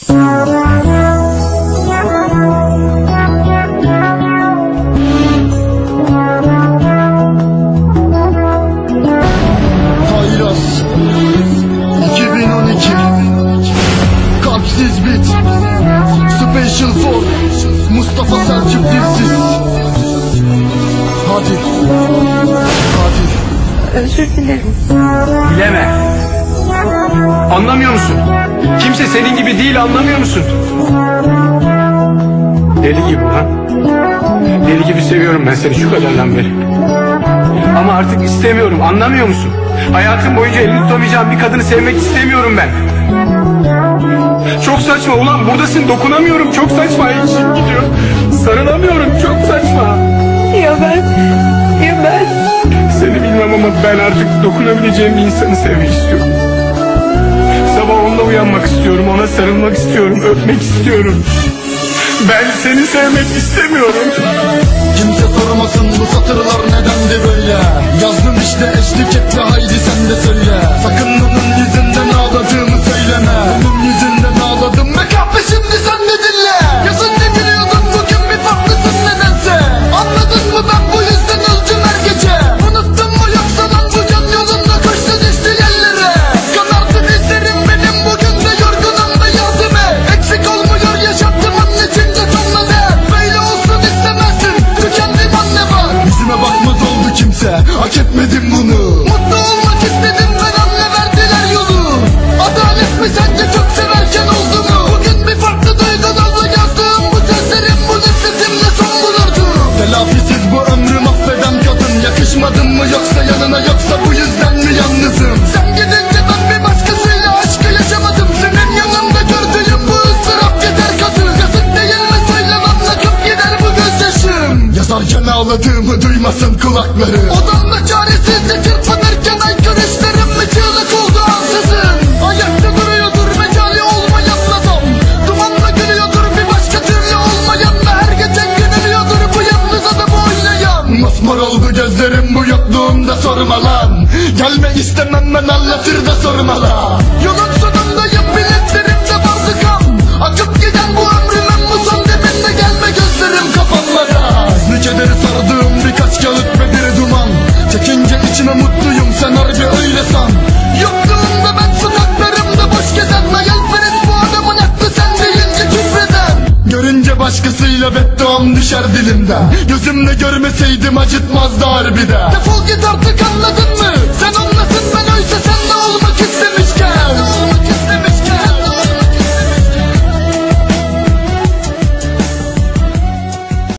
Hayras 2012 Kalpsiz Beat Special for Mustafa Selçuk Dilsiz. Hadi Özür dilerim. Bileme. Anlamıyor musun? Kimse senin gibi değil, anlamıyor musun? Deli gibi lan. Deli gibi seviyorum ben seni şu kadardan beri. Ama artık istemiyorum, anlamıyor musun? Hayatım boyunca elini tutamayacağım bir kadını sevmek istemiyorum ben. Çok saçma ulan, buradasın, dokunamıyorum, çok saçma, içim gidiyor. Sarılamıyorum, çok saçma. Ya ben Seni bilmem ama ben artık dokunabileceğim bir insanı sevmek istiyorum. Sabah onunla uyanmak istiyorum, ona sarılmak istiyorum, öpmek istiyorum. Ben seni sevmek istemiyorum. Kimse sormasın bu satırlar nedendi böyle. Yazdım işte, eşlik et ve haydi sen de söyle. Sakın onun yüzünden ağladığımı söyleme. Onun yüzünden ağladım ve kahve şimdi sen de dinle. Yazın ne biliyordun, bugün bir farklısın nedense. Anladın mı, ben bu yüzden öldüm her gece. Unuttun mu yoksa lan bu can yolunda koştu düştü yerlere. Kanardı dizlerim benim bugün de, yorgunum da yardım et. Eksik olmuyor yaşattığımın içinde tonla de. Böyle olsun istemezsin, tükendim anne bak. Yüzüme bakmaz oldu kimse, hak etmedim bunu. Mutlu olmak istedim ben, anne verdiler yolu. Adalet mi sence çok severken oldu mu? Bugün bir farklı duygularla yazdığım bu sözlerim bu nefretimle son bulurdu. Telafisiz bu ömrüm affeden kadın. Yakışmadın mı yoksa yanına, yoksa bu yüzden mi yalnızım? Sen gidince ben bir başkasıyla aşkı yaşamadım. Senin yanında gördüğüm bu ıstırap yeter kadın. Yazık değil mi söylemem, akıp gider bu gözyaşım. Yazarken ağladığımı duymasın kulakları. Odamda çaresizce çırpınırken aykırışlarım mı çığlık oldu ansızın. Ayakta duruyordur mecali olmayan adam. Dumanla gülüyordur bir başka türlü olmayan. Ve her geçen gün ölüyordur bu yalnız adamı oynayan. Masmar oldu gözlerim bu yokluğumda, sorma lan. Gelme istemem ben, anlatır da sorma lan. Yolun sonundayım, biletlerimde vardı kan. Akıp giden bu ömrümün bu son deminde, gelme gözlerim kapanmadan. Ne kederi sardığım birkaç kağıt ve bir duman. Çekince içime mutluyum, sen harbi öyle san. Yokluğumda ben sokaklarımda boş gezen, hayalperest bu adamın aklı sen deyince küfreden. Görünce başkasıyla bedduam düşer dilimden. Gözümle görmeseydim acıtmazdı harbiden. Defol git artık, anladın mı? Sen onlasın, ben oysa senle olmak istemişken.